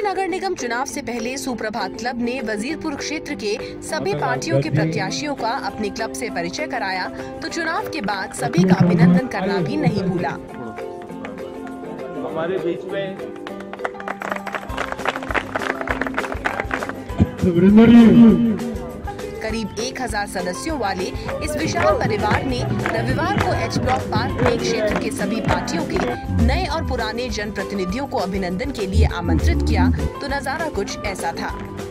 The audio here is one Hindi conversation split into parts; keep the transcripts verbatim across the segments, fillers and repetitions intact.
नगर निगम चुनाव से पहले सुप्रभात क्लब ने वजीरपुर क्षेत्र के सभी पार्टियों के प्रत्याशियों का अपने क्लब से परिचय कराया, तो चुनाव के बाद सभी का अभिनंदन करना भी नहीं भूला। हमारे बीच में करीब एक हजार सदस्यों वाले इस विशाल परिवार ने रविवार को एच ब्लॉक पार्क में क्षेत्र के सभी पार्टियों के नए और पुराने जनप्रतिनिधियों को अभिनंदन के लिए आमंत्रित किया, तो नजारा कुछ ऐसा था।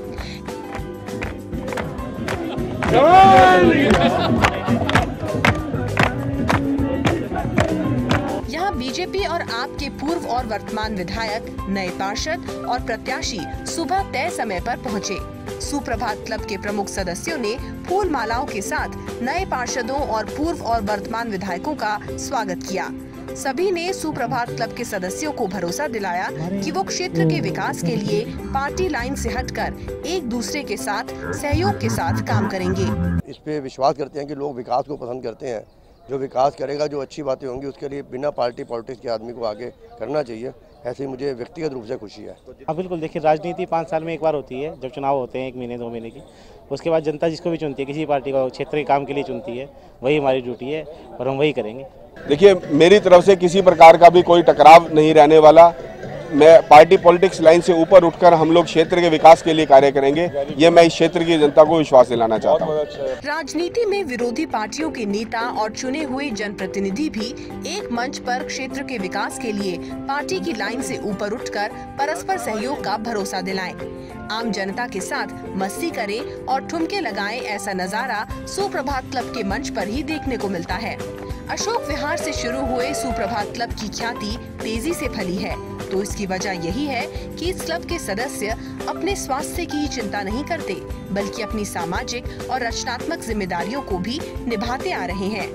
यहाँ बीजेपी और आप के पूर्व और वर्तमान विधायक, नए पार्षद और प्रत्याशी सुबह तय समय पर पहुँचे। सुप्रभात क्लब के प्रमुख सदस्यों ने फूल मालाओं के साथ नए पार्षदों और पूर्व और वर्तमान विधायकों का स्वागत किया। सभी ने सुप्रभात क्लब के सदस्यों को भरोसा दिलाया कि वो क्षेत्र के विकास के लिए पार्टी लाइन से हटकर एक दूसरे के साथ सहयोग के साथ काम करेंगे। इस पे विश्वास करते हैं कि लोग विकास को पसंद करते हैं। जो विकास करेगा, जो अच्छी बातें होंगी, उसके लिए बिना पार्टी पॉलिटिक्स के आदमी को आगे करना चाहिए। ऐसे ही मुझे व्यक्तिगत रूप से खुशी है। हाँ बिल्कुल, देखिए राजनीति पाँच साल में एक बार होती है, जब चुनाव होते हैं एक महीने दो महीने की। उसके बाद जनता जिसको भी चुनती है, किसी पार्टी को क्षेत्र के काम के लिए चुनती है, वही हमारी ड्यूटी है और हम वही करेंगे। देखिए, मेरी तरफ से किसी प्रकार का भी कोई टकराव नहीं रहने वाला। मैं पार्टी पॉलिटिक्स लाइन से ऊपर उठकर हम लोग क्षेत्र के विकास के लिए कार्य करेंगे, ये मैं इस क्षेत्र की जनता को विश्वास दिलाना चाहता हूँ। राजनीति में विरोधी पार्टियों के नेता और चुने हुए जनप्रतिनिधि भी एक मंच पर क्षेत्र के विकास के लिए पार्टी की लाइन से ऊपर उठकर परस्पर सहयोग का भरोसा दिलाएं। आम जनता के साथ मस्ती करें और ठुमके लगाएं, ऐसा नजारा सुप्रभात क्लब के मंच पर ही देखने को मिलता है। अशोक विहार से शुरू हुए सुप्रभात क्लब की ख्याति तेजी से फैली है, तो इसकी वजह यही है कि इस क्लब के सदस्य अपने स्वास्थ्य की चिंता नहीं करते, बल्कि अपनी सामाजिक और रचनात्मक जिम्मेदारियों को भी निभाते आ रहे हैं।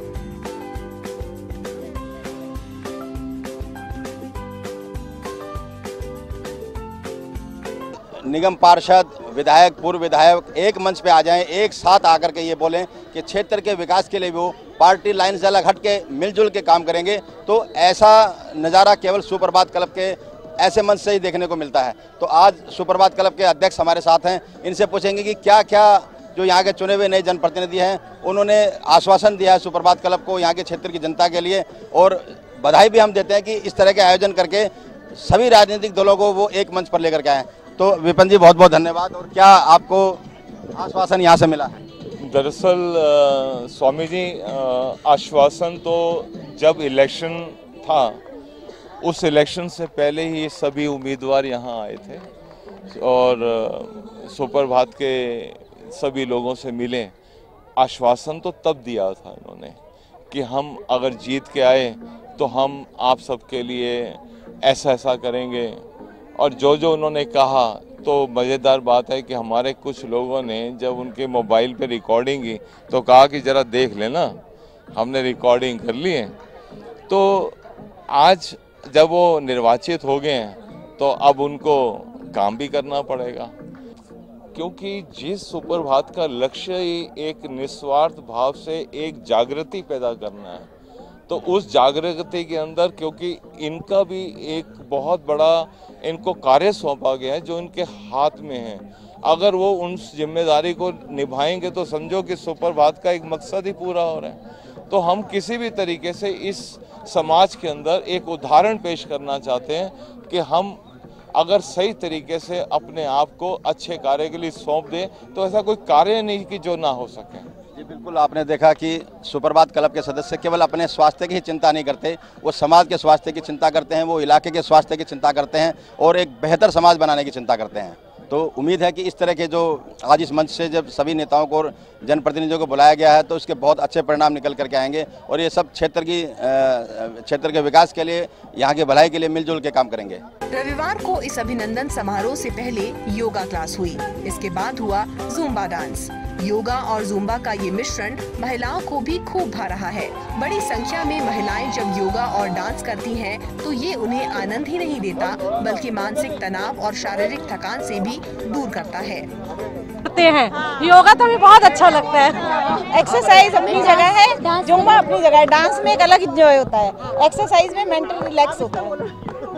निगम पार्षद, विधायक, पूर्व विधायक एक मंच पे आ जाएं, एक साथ आकर के ये बोलें कि क्षेत्र के विकास के लिए वो पार्टी लाइन से अलग हट के मिलजुल के काम करेंगे, तो ऐसा नज़ारा केवल सुप्रभात क्लब के ऐसे मंच से ही देखने को मिलता है। तो आज सुप्रभात क्लब के अध्यक्ष हमारे साथ हैं, इनसे पूछेंगे कि क्या क्या जो यहाँ के चुने हुए नए जनप्रतिनिधि हैं उन्होंने आश्वासन दिया है सुप्रभात क्लब को, यहाँ के क्षेत्र की जनता के लिए। और बधाई भी हम देते हैं कि इस तरह के आयोजन करके सभी राजनीतिक दलों को वो एक मंच पर लेकर के आए। तो विपिन जी, बहुत बहुत धन्यवाद। और क्या आपको आश्वासन यहाँ से मिला है? दरअसल स्वामी जी, आश्वासन तो जब इलेक्शन था उस इलेक्शन से पहले ही सभी उम्मीदवार यहाँ आए थे और सुप्रभात के सभी लोगों से मिले। आश्वासन तो तब दिया था इन्होंने कि हम अगर जीत के आए तो हम आप सबके लिए ऐसा ऐसा करेंगे, और जो जो उन्होंने कहा, तो मज़ेदार बात है कि हमारे कुछ लोगों ने जब उनके मोबाइल पे रिकॉर्डिंग की तो कहा कि ज़रा देख लेना, हमने रिकॉर्डिंग कर ली है। तो आज जब वो निर्वाचित हो गए हैं तो अब उनको काम भी करना पड़ेगा, क्योंकि जिस सुप्रभात का लक्ष्य ही एक निस्वार्थ भाव से एक जागृति पैदा करना है, तो उस जागृति के अंदर क्योंकि इनका भी एक बहुत बड़ा इनको कार्य सौंपा गया है जो इनके हाथ में है, अगर वो उस जिम्मेदारी को निभाएंगे तो समझो कि सुप्रभात का एक मकसद ही पूरा हो रहा है। तो हम किसी भी तरीके से इस समाज के अंदर एक उदाहरण पेश करना चाहते हैं कि हम अगर सही तरीके से अपने आप को अच्छे कार्य के लिए सौंप दें तो ऐसा कोई कार्य नहीं कि जो ना हो सके। जी बिल्कुल, आपने देखा कि सुप्रभात क्लब के सदस्य केवल अपने स्वास्थ्य की ही चिंता नहीं करते, वो समाज के स्वास्थ्य की चिंता करते हैं, वो इलाके के स्वास्थ्य की चिंता करते हैं और एक बेहतर समाज बनाने की चिंता करते हैं। तो उम्मीद है कि इस तरह के जो आज इस मंच से जब सभी नेताओं को और जनप्रतिनिधियों को बुलाया गया है तो इसके बहुत अच्छे परिणाम निकल करके आएंगे और ये सब क्षेत्र की क्षेत्र के विकास के लिए, यहाँ की भलाई के लिए मिलजुल के काम करेंगे। रविवार को इस अभिनंदन समारोह से पहले योगा क्लास हुई, इसके बाद हुआ जुम्बा डांस। योगा और जुम्बा का ये मिश्रण महिलाओं को भी खूब भा रहा है। बड़ी संख्या में महिलाएं जब योगा और डांस करती हैं, तो ये उन्हें आनंद ही नहीं देता बल्कि मानसिक तनाव और शारीरिक थकान से भी दूर करता है। करते हैं योगा तो हमें बहुत अच्छा लगता है। एक्सरसाइज अपनी जगह है, जुम्बा अपनी जगह है, डांस में एक अलग इंजॉय होता है, एक्सरसाइज में मेंटल रिलैक्स होता है।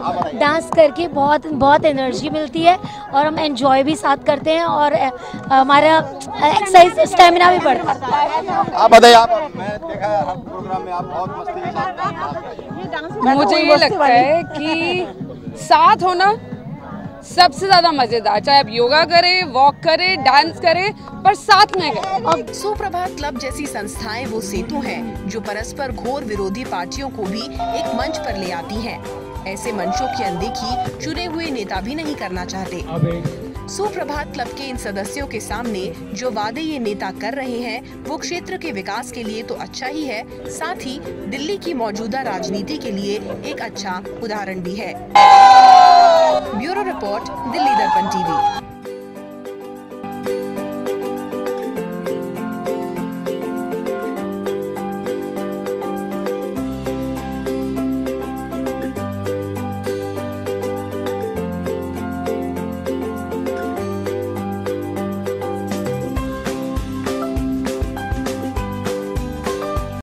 डांस करके बहुत बहुत एनर्जी मिलती है और हम एंजॉय भी साथ करते हैं और हमारा एक्सरसाइज स्टेमिना भी बढ़ता है। आप बताइए, आप मैं देखा हर प्रोग्राम में आप बहुत मस्ती के साथ। मुझे ये लगता है कि साथ होना सबसे ज्यादा मजेदार, चाहे आप योगा करें, वॉक करें, डांस करें, पर साथ में करें। अब सुप्रभात क्लब जैसी संस्थाएं वो सेतु हैं जो परस्पर घोर विरोधी पार्टियों को भी एक मंच पर ले आती हैं। ऐसे मंचों की अनदेखी चुने हुए नेता भी नहीं करना चाहते। सुप्रभात क्लब के इन सदस्यों के सामने जो वादे ये नेता कर रहे हैं वो क्षेत्र के विकास के लिए तो अच्छा ही है, साथ ही दिल्ली की मौजूदा राजनीति के लिए एक अच्छा उदाहरण भी है। ब्यूरो रिपोर्ट, दिल्ली दर्पण टीवी।